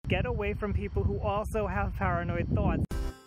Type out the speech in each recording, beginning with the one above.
Get away from people who also have paranoid thoughts.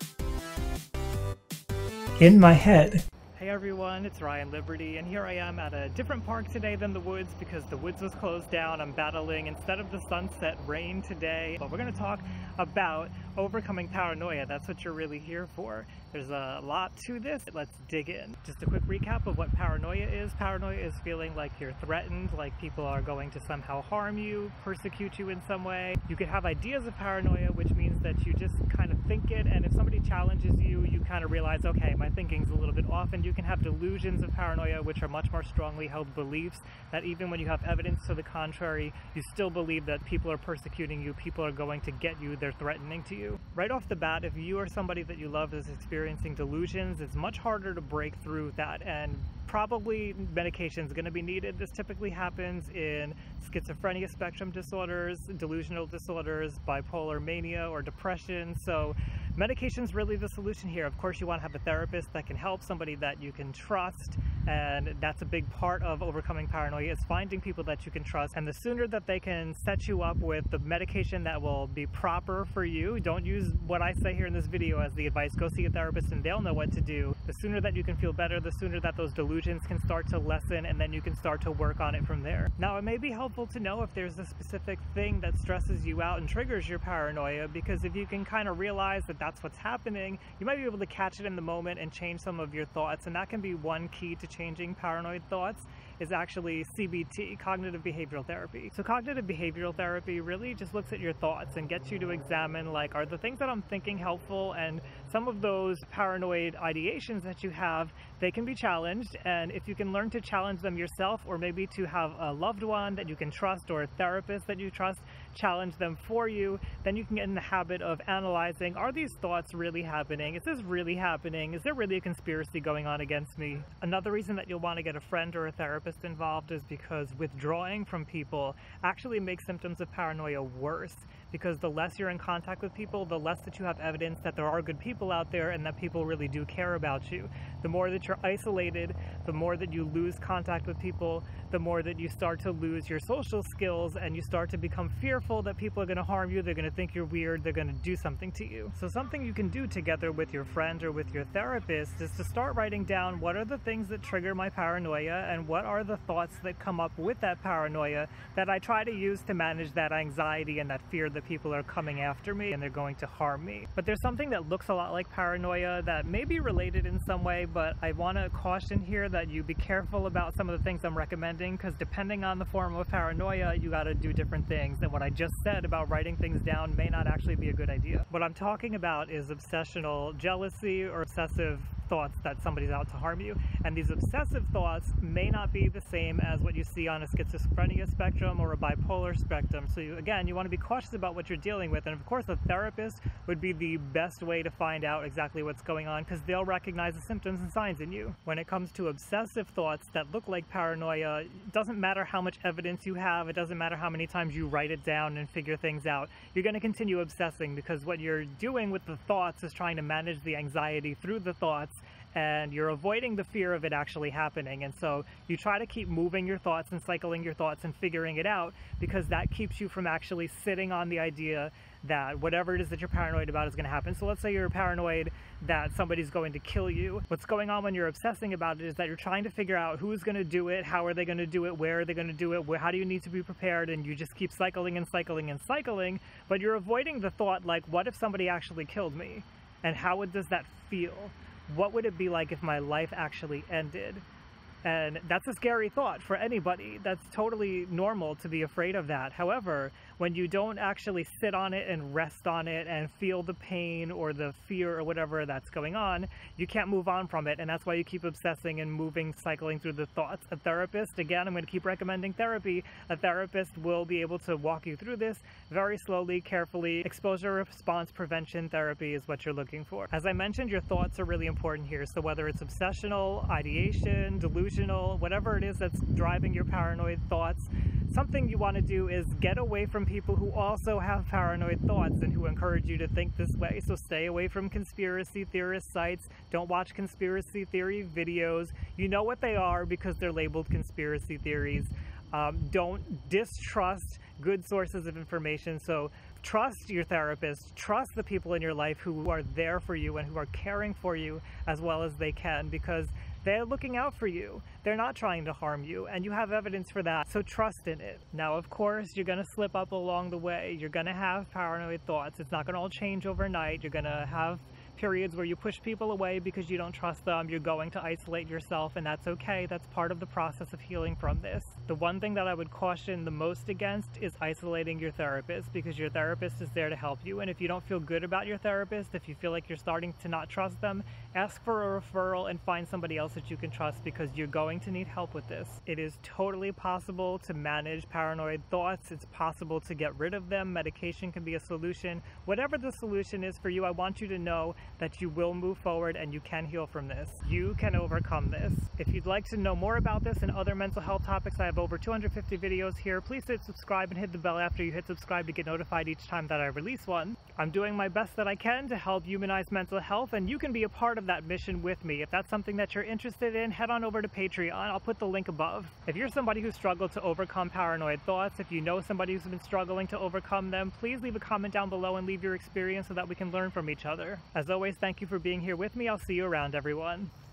In my head. Hey everyone, it's Ryan Liberty, and here I am at a different park today than the woods because the woods was closed down. I'm battling, instead of the sunset, rain today. But we're going to talk about overcoming paranoia. That's what you're really here for. There's a lot to this. Let's dig in. Just a quick recap of what paranoia is. Paranoia is feeling like you're threatened, like people are going to somehow harm you, persecute you in some way. You could have ideas of paranoia, which means that you just kind of think it, and if somebody challenges you, you kind of realize, okay, my thinking's a little bit off. And you can have delusions of paranoia, which are much more strongly held beliefs that even when you have evidence to the contrary, you still believe that people are persecuting you, people are going to get you, they're threatening to you. Right off the bat, if you or somebody that you love is experiencing delusions, it's much harder to break through that, and probably medication is going to be needed. This typically happens in schizophrenia spectrum disorders, delusional disorders, bipolar mania, or depression. So medication's really the solution here. Of course, you want to have a therapist that can help, somebody that you can trust, and that's a big part of overcoming paranoia, is finding people that you can trust. And the sooner that they can set you up with the medication that will be proper for you, don't use what I say here in this video as the advice. Go see a therapist and they'll know what to do. The sooner that you can feel better, the sooner that those delusions can start to lessen, and then you can start to work on it from there. Now, it may be helpful to know if there's a specific thing that stresses you out and triggers your paranoia, because if you can kind of realize that that's what's happening, you might be able to catch it in the moment and change some of your thoughts. And that can be one key to changing paranoid thoughts, is actually CBT, cognitive behavioral therapy. So cognitive behavioral therapy really just looks at your thoughts and gets you to examine, like, are the things that I'm thinking helpful? And some of those paranoid ideations that you have, they can be challenged, and if you can learn to challenge them yourself, or maybe to have a loved one that you can trust or a therapist that you trust challenge them for you, then you can get in the habit of analyzing, are these thoughts really happening? Is this really happening? Is there really a conspiracy going on against me? Another reason that you'll want to get a friend or a therapist involved is because withdrawing from people actually makes symptoms of paranoia worse, because the less you're in contact with people, the less that you have evidence that there are good people out there and that people really do care about you. The more that you're isolated, the more that you lose contact with people, the more that you start to lose your social skills, and you start to become fearful that people are going to harm you, they're going to think you're weird, they're going to do something to you. So something you can do together with your friend or with your therapist is to start writing down, what are the things that trigger my paranoia, and what are the thoughts that come up with that paranoia that I try to use to manage that anxiety and that fear that people are coming after me and they're going to harm me. But there's something that looks a lot like paranoia that may be related in some way, but I want to caution here that you be careful about some of the things I'm recommending, because depending on the form of paranoia, you got to do different things, and what I just said about writing things down may not actually be a good idea. What I'm talking about is obsessional jealousy or obsessive thoughts that somebody's out to harm you, and these obsessive thoughts may not be the same as what you see on a schizophrenia spectrum or a bipolar spectrum. So again, you want to be cautious about what you're dealing with, and of course a therapist would be the best way to find out exactly what's going on, because they'll recognize the symptoms and signs in you. When it comes to obsessive thoughts that look like paranoia, it doesn't matter how much evidence you have, it doesn't matter how many times you write it down and figure things out, you're going to continue obsessing, because what you're doing with the thoughts is trying to manage the anxiety through the thoughts, and you're avoiding the fear of it actually happening. And so you try to keep moving your thoughts and cycling your thoughts and figuring it out, because that keeps you from actually sitting on the idea that whatever it is that you're paranoid about is going to happen. So let's say you're paranoid that somebody's going to kill you. What's going on when you're obsessing about it is that you're trying to figure out who's going to do it, how are they going to do it, where are they going to do it, how do you need to be prepared, and you just keep cycling and cycling and cycling, but you're avoiding the thought, like, what if somebody actually killed me? And how does that feel? What would it be like if my life actually ended? And that's a scary thought for anybody. That's totally normal to be afraid of that. However, when you don't actually sit on it and rest on it and feel the pain or the fear or whatever that's going on, you can't move on from it. And that's why you keep obsessing and moving, cycling through the thoughts. A therapist, again, I'm going to keep recommending therapy. A therapist will be able to walk you through this very slowly, carefully. Exposure response prevention therapy is what you're looking for. As I mentioned, your thoughts are really important here. So whether it's obsessional, ideation, delusional, whatever it is that's driving your paranoid thoughts, something you want to do is get away from people who also have paranoid thoughts and who encourage you to think this way. So stay away from conspiracy theorist sites. Don't watch conspiracy theory videos. You know what they are because they're labeled conspiracy theories. Don't distrust good sources of information. So Trust your therapist, trust the people in your life who are there for you and who are caring for you as well as they can, because they're looking out for you. They're not trying to harm you, and you have evidence for that, so trust in it. Now, of course, you're going to slip up along the way. You're going to have paranoid thoughts. It's not going to all change overnight. You're going to have periods where you push people away because you don't trust them. You're going to isolate yourself, and that's okay. That's part of the process of healing from this. The one thing that I would caution the most against is isolating your therapist, because your therapist is there to help you. And if you don't feel good about your therapist, if you feel like you're starting to not trust them, ask for a referral and find somebody else that you can trust, because you're going to need help with this. It is totally possible to manage paranoid thoughts. It's possible to get rid of them. Medication can be a solution. Whatever the solution is for you, I want you to know that you will move forward and you can heal from this. You can overcome this. If you'd like to know more about this and other mental health topics, I have over 250 videos here. Please hit subscribe and hit the bell after you hit subscribe to get notified each time that I release one. I'm doing my best that I can to help humanize mental health, and you can be a part of that mission with me. If that's something that you're interested in, head on over to Patreon. I'll put the link above. If you're somebody who's struggled to overcome paranoid thoughts, if you know somebody who's been struggling to overcome them, please leave a comment down below and leave your experience so that we can learn from each other. As always, thank you for being here with me. I'll see you around, everyone.